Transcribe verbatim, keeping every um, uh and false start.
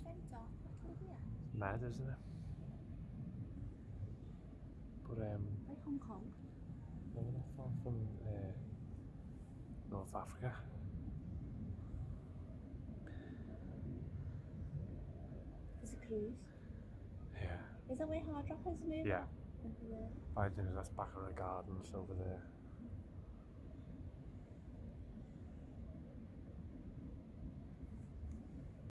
very dark little here. It's mad, isn't it? But um, Like Hong Kong. no, we're not far from uh, North Africa. There's a cruise. Yeah. Is that where Hard Rock is moving? Yeah. Over there. I think that's back of the gardens over there.